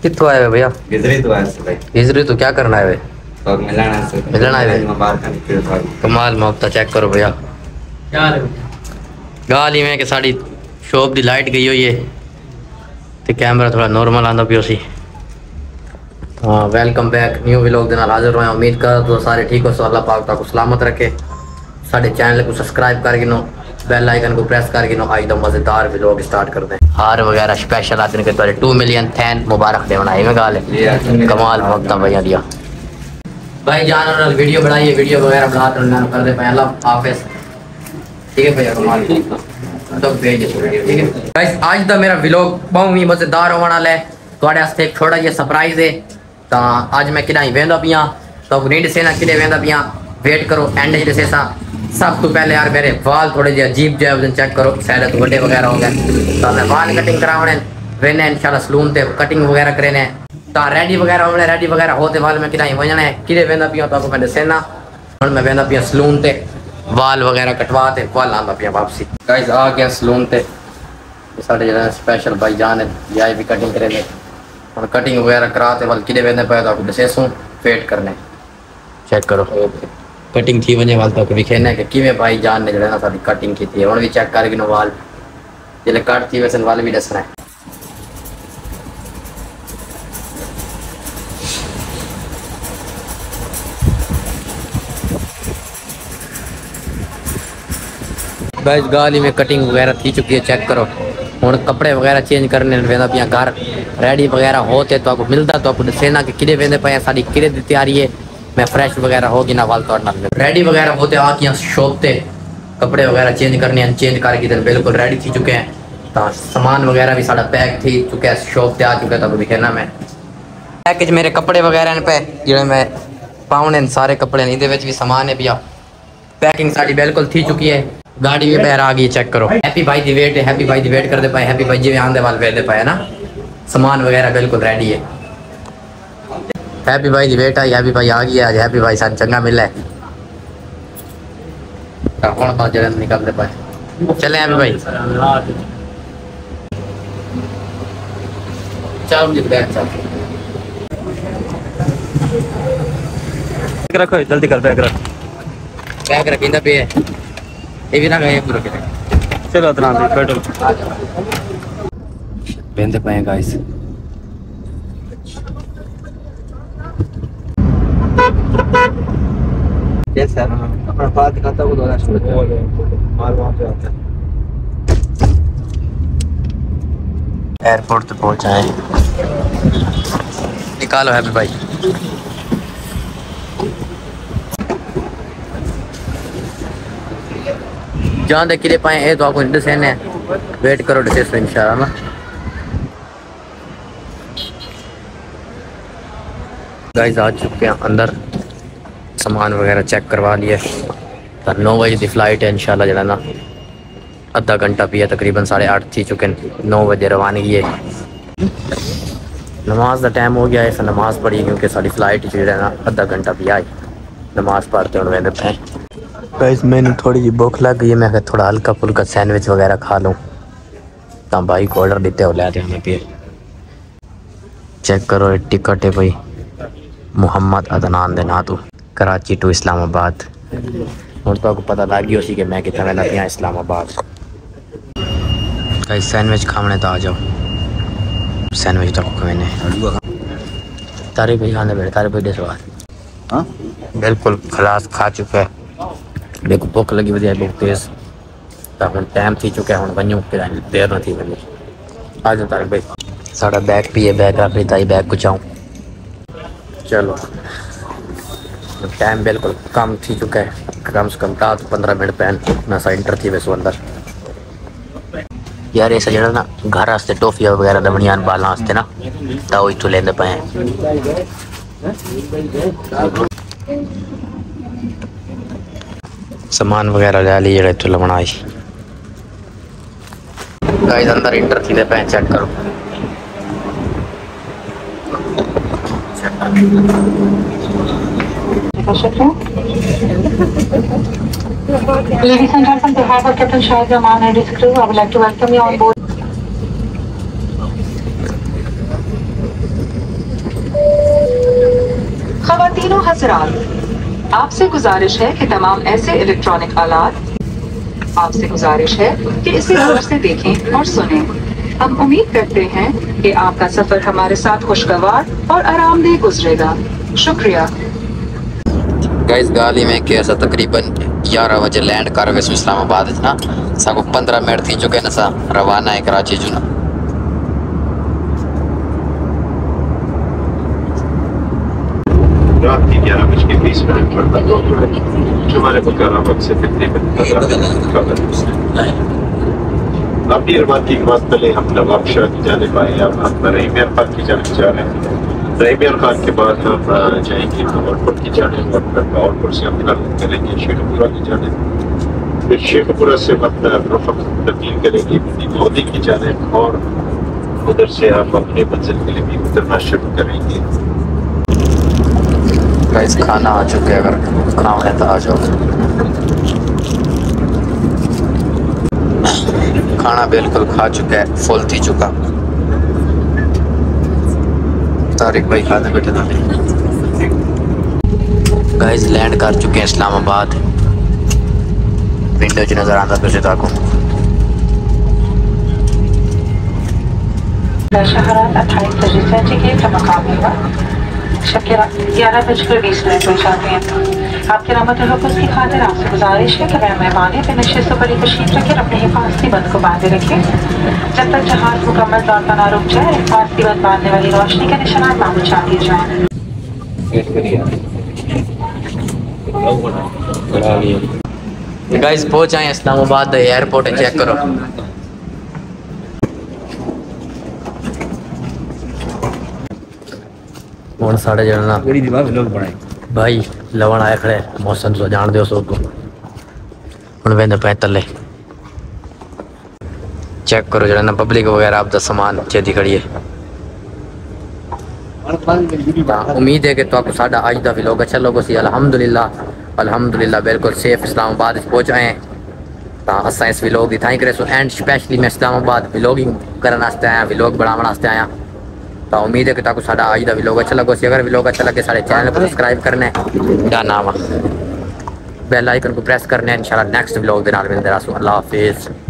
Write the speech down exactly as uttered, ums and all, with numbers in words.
कितों आए भैया? इधर तो आए भाई। इधर तो क्या करना है? तो मिलाना से मिलना है। बाहर का निकल था। कमाल मुफ्ता चेक करो भैया। यार गाली में कि साड़ी शॉप दी लाइट गई हुई है तो कैमरा थोड़ा नॉर्मल आंदा पियो सी। हाँ वेलकम बैक न्यू व्लॉग दे नाल हाजिर होया। उम्मीद कर तो सारे ठीक हो। सो अल्लाह पाक ताको सलामत रखे। साडे चैनल को सब्सक्राइब करके नो बेल आइकन को प्रेस करके नो आज तो मजेदार व्लॉग स्टार्ट करते हैं। हार वगैरह स्पेशल आते हैं के टू मिलियन थैन मुबारक दे बनाए में गाल है। कमाल मुफ्ता भैया दिया भाई जान और वीडियो बनाइए वीडियो वगैरह बना कर दे पहला हाफिज। ठीक है भैया कमाल तो भेज ठीक है गाइस। आज दा मेरा व्लॉग बहुत ही मजेदार होने वाला है। थोड़े वास्ते एक छोटा जिहा सरप्राइज है। तो आज मैं किदा ही वेंदा पिया तो नींद से ना किदे वेंदा पिया वेट करो एंड ही से सा। सब तो पहले यार मेरे बाल थोड़े जे अजीब जे वजन चेक करो शायद तो बड़े वगैरह हो गए। तो मैं बाल कटिंग करावने वेने इंशाल्लाह सलून ते कटिंग वगैरह करने तो रेडी वगैरह होने रेडी वगैरह होते वाल में किदा ही वजन है किदे वेंदा पिया तो आपको मैं दसेना। हुन मैं वेंदा पिया सलून ते वाल वगैरह कटवा ते वाल आंदा पिया वापसी। गाइस आ गया सलून ते साडे जरा स्पेशल भाई जान है याई भी कटिंग करेंगे और कटिंग वगैरह कराते वाल किदे वेंदे पे तो आपको दसेसू वेट करने चेक करो कटिंग थी वने वाल तो विखेने कि किवें भाई जान ने जड़ा ना साडी कटिंग की थी हुन भी चेक करके नो वाल जेले कट थी वैसे वाल भी दसना है। गाइस गाली में कटिंग वगैरह थी चुकी है चेक करो। हुन कपड़े वगैरह चेंज करने वेंदा पिया घर रेडी वगैरह होते तो आपको मिलता तो आपको दसेना कि किदे वेंदे पे साडी किदे दी तैयारी है। मैं फ्रेश वगैरह होगी ना वाल तोड़ना रेडी वगैरह होते आ किया शॉप ते कपड़े वगैरह चेंज करने हैं चेंज करके इधर बिल्कुल रेडी थी चुके हैं। तो सामान वगैरह भी साड़ा पैक थी चुके हैं शॉप ते आ चुके तो दिखेना मैं पैकेज मेरे कपड़े वगैरह पे जो मैं पाउने सारे कपड़े नहीं दे भी सामान है भैया पैकिंग साड़ी बिल्कुल थी चुकी है। गाड़ी भी बाहर आ गई चेक करो। हैप्पी भाई दी वेट हैप्पी भाई दी वेट करते पाए हैप्पी भाई जी आंदे वाल वेट दे पाए ना सामान वगैरह बिल्कुल रेडी है। हैप्पी भाई दी वेट आई हैप्पी भाई आ गई आज हैप्पी भाई सन चंगा मिला है कौन कौन जगह निकलते पाए चले हैप्पी भाई चलो मुझे बैग चल रखो जल्दी कर बैग रख बैग रखिंदा पे ये भी ना गए पूरा के चलो इतना बैठो बेंदे पाए गाइस। कैसे अपना बात दिखाता हूँ दोनों शुरू माल वहाँ पे आता है। एयरपोर्ट पे पहुंचा है निकालो हैप्पी भाई। जहाँ तक किले पाए ये तो आपको डिसेन है वेट करो डिसेस इंशाल्लाह ना। गाइस आ चुके हैं अंदर सामान वगैरह चेक करवा लिए तो नौ बजे की फ्लाइट है इंशाल्लाह जरा ना आधा घंटा भी है तकरीबन साढ़े आठ थी चुके नौ बजे रवानगी है। नमाज का टाइम हो गया है फिर नमाज पढ़ी क्योंकि साड़ी फ्लाइट जो है ना आधा घंटा भी आई नमाज पढ़ते हुए वेंदे पे। गाइस मैंने थोड़ी जी भूख लग गई है मैं थोड़ा हल्का फुल्का सैंडविच वगैरह खा लूँ तो भाई को ऑर्डर देते हो लेते हमें पे चेक करो टिकट है भाई मुहम्मद अदनान दे नातू कराची टू इस्लामाबाद। और तो आपको पता लग गई उसी के मैं कितना मैंने पिया इस्लामाबाद। गाइस सैंडविच खाने तो आ जाओ सैंडविच तो मैंने तारे भाई खाने बैठे तारे भाई स्वाद हाँ बिल्कुल खलास खा चुका है। देखो भुख लगी वजह है बहुत तेज तो हम टाइम थी चुका है हम वनूँ देर न थी वही आ जाओ तारे भाई साड़ा बैग भी है बैग रख ताई बैग कुछ आऊँ चलो टाइम बिल्कुल कम थी चुका है कम से कम था तो पंद्रह मिनट पहन ना सा इंटर थी वैसे अंदर यार ऐसा जरा ना घर वास्ते टॉफिया वगैरह दमनियान बाल वास्ते ना तो इतों लेंदे पाए सामान वगैरह ले ली जरा इतों लवनाई। गाइस अंदर इंटर थी पे चेक करो Ladies and gentlemen, on behalf of Captain Shahid Rahman and his crew, I would like to welcome you on board. ख़वातीनो हज़रात, आपसे गुजारिश है कि तमाम ऐसे इलेक्ट्रॉनिक आलात आपसे गुजारिश है कि इसे गौर से देखें और सुनें। हम उम्मीद करते हैं कि आपका सफर हमारे साथ खुशगवार और आरामदेह गुजरेगा। शुक्रिया। गाइस गाली में कैसा तकरीबन ग्यारह बजे लैंड कर वैसे इस्लामाबाद ना साको पंद्रह मिनट थी चुके ना सा रवाना है कराची जो ना रात की ग्यारह बज के बीस मिनट पर जो हमारे बकारा वक्त से अपनी रवानगी के बाद पहले हम नवाब शाह की जानिब आए। अब हम रहीमिया खान की जानिब जा रहे हैं। रहीमिया खान के बाद हम जाएंगे भावलपुर की जानिब और फिर भावलपुर से हम करेंगे शेखपुरा की जानिब। फिर शेखपुरा से हम तब्दील करेंगे मोदी की जानिब और उधर से हम अपने मंजिल के लिए भी उतरना शुरू करेंगे। गाइस खाना आ चुके हैं, अगर खाना है तो आ जाओ। खाना बिल्कुल खा चुका है, फुल थी चुका। तारिक भाई खाने बैठे था। गाइस लैंड कर चुके हैं इस्लामाबाद। विंडो च नजर आता फिर से ताको अट्ठाईस बजे सेंटीग्रेड का मकाम होगा। शकीरा ग्यारह बजकर बीस मिनट हो जाते हैं। आपके रहमत हुक्म की खातिर आपसे गुजारिश है कि वह मेहमान अपने नशे से बड़ी तशरीफ रखें, अपने हिफाजती बंद को बांधे रखें। जब तक जहाज मुकम्मल तौर पर ना रुक जाए, हिफाजती बंद बांधने वाली रोशनी के निशानात ना बुझा दिए जाएं। गाइस पहुंच आए इस्लामाबाद एयरपोर्ट है, चेक करो। ਹੁਣ ਸਾਡੇ ਜਿਹੜਾ ਨਾ बड़ी दीवार लोग बनाए भाई लवण आए खड़े मौसम तो जान दो सो को ਹੁਣ वेंदे पे तले चेक करो जरा ना पब्लिक वगैरह आप दा सामान चेती खड़ी है। उम्मीद है कि तो आपको साडा आज दा व्लॉग अच्छा लगा सी। अल्हम्दुलिल्लाह अल्हम्दुलिल्लाह बिल्कुल सेफ इस्लामाबाद पहुंच आए हैं। तो असा इस व्लॉग की थैंक करे सो एंड स्पेशली मैं इस्लामाबाद व्लॉगिंग करने वास्ते आया, व्लॉग बनाने वास्ते आया। तो उम्मीद है कि ताको साडा आज दा व्लॉग अच्छा लगा सी। अगर व्लॉग अच्छा लगे सारे चैनल को सब्सक्राइब करना है, डाना वा बेल आइकन को प्रेस करना है। इंशाल्लाह नेक्स्ट व्लॉग दे नाल मिलदे रहां। अल्लाह हाफिज़।